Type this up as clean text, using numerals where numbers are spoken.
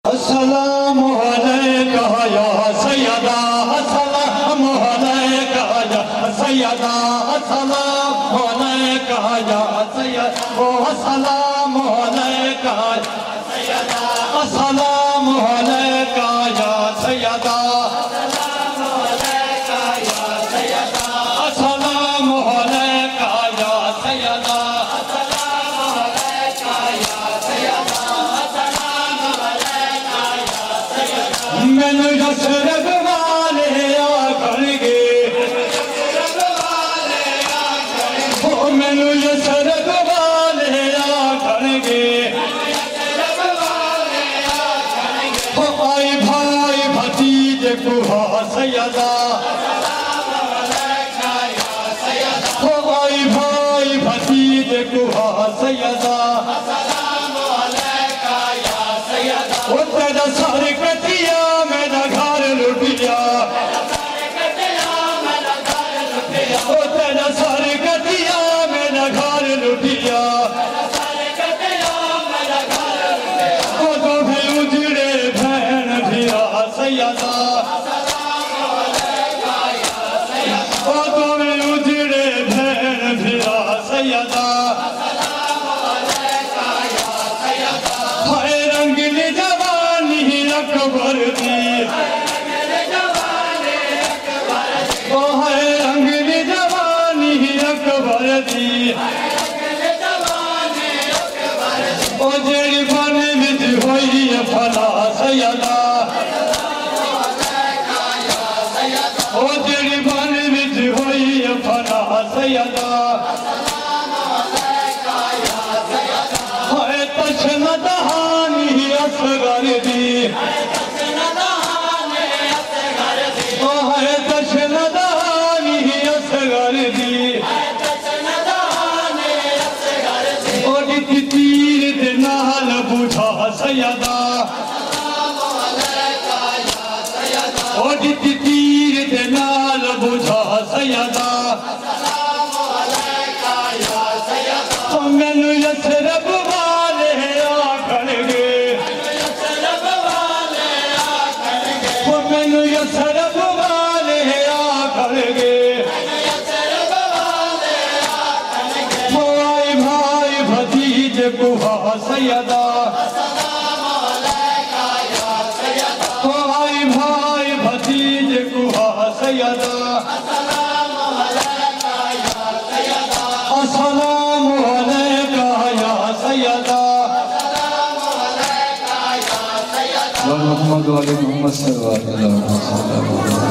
अस्सलामु अलैका या सय्यदा, अस्सलामु अलैका या सय्यदा, अस्सलामु अलैका या सय्यदा, अस्सलामु अलैका या सय्यदा, अस्सलामु अलैका या सय्यदा, अस्सलामु अलैका या सय्यदा, अस्सलामु अलैका या सय्यदा, अस्सलामु अलैका या सय्यदा, अस्सलामु अलैका या सय्यदा। मैनू यसरब वाले आखणगे, मैनू यसरब वाले आखणगे, आई भाई भतीजे कुहा सय्यदा, आई भाई भतीजे कुहा सय्यदा, ओ तेरा सर कटिया मेरा घर लुटिया, ओ तेरा सर कटिया मेरा घर लुटिया, ओ तो भी उजड़े बहन भिया सय्यदा, ओ तो भी उजड़े बहन भिया सय्यदा, हाय रंगली जवानी अकबर दी, ओ हाय रंगली जवानी अकबर दी, ओ जेड़ी बन विच होई फला सय्यदा, ओ जेड़ी बन विच होई फला सय्यदा, हाय तशन दहानी असगर दी, ओ हाय तशन दहानी असगर दी, ओ जिती तीर दे नाल बुझा सय्यदा, ओ जिती तीर दे नाल बुझा सय्यदा, ओ मैनू यसरब वाले आखणगे, ओ मैनू यसरब वाले आखणगे, ओ आई भाई भतीजे कुहा सय्यदा, ओ आई भाई भतीजे कुहा सय्यदा, अस्सलामु अलैका या सय्यदा, मोहम्मद वाले मोहम्मद सल्लल्लाहु अलैहि वसल्लम।